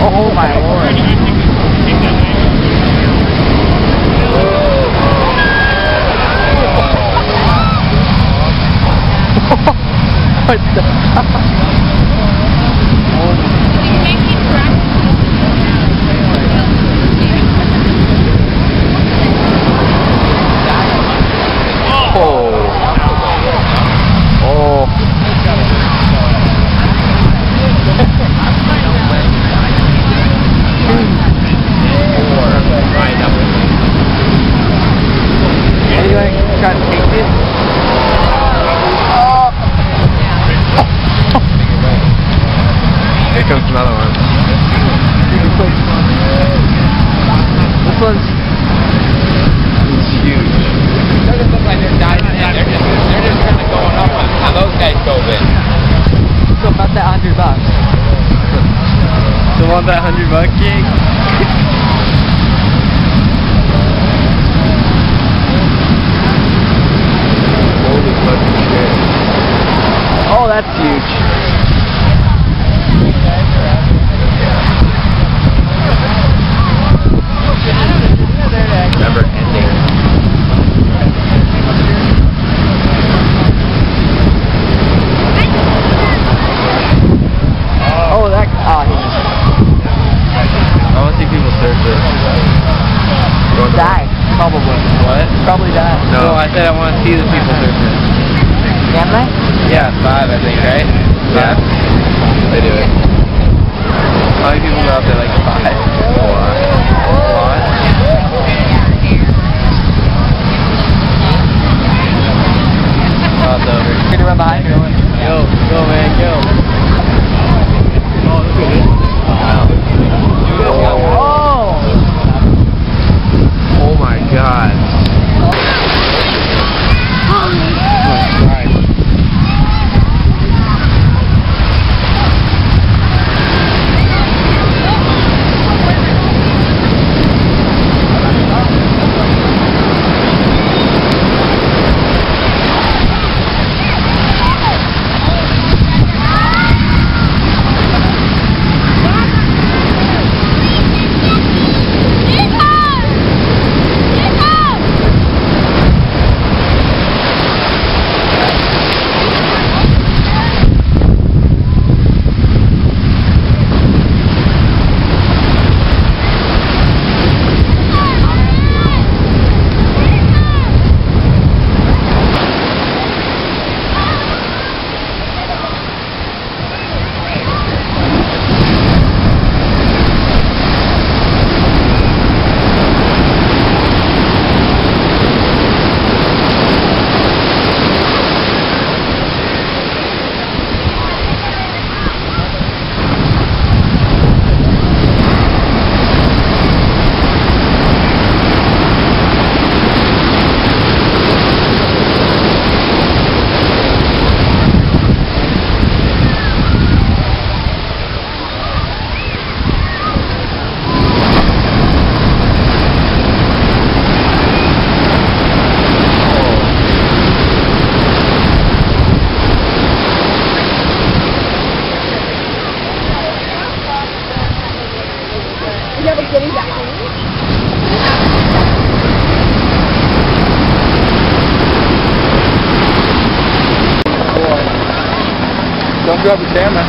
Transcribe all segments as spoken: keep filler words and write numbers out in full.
Oh my lord. What the? Try to take it. Oh. Here comes another one. This one's huge. It doesn't look like they're diving in. They're just, they're just kind of going up on how those guys dove in. so about that hundred bucks. So want that hundred buck gig? Holy fucking shit. Oh, that's huge. Never ending. Oh, that. Oh, I want to see people surf this. die. Probably. What? Probably die. No, I said I want to see the people surf this. Can they? Yeah, five, I think, right? Yeah. They do it. How many people go out there? Like five? Four. Four. Oh, it's over. You're gonna run behind me. Go, go, man, go. Oh, look at this. Wow. Oh! Oh my god. Don't drop the camera.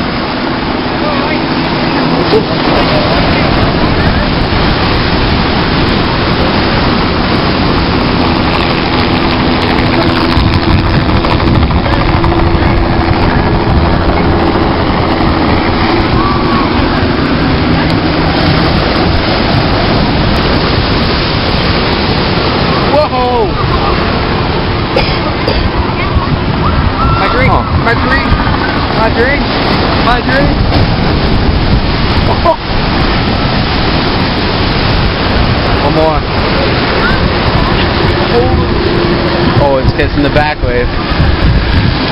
Whoa! My drink! Oh. My drink! My drink! My drink! Oh. One more. Oh, it's kissing the back.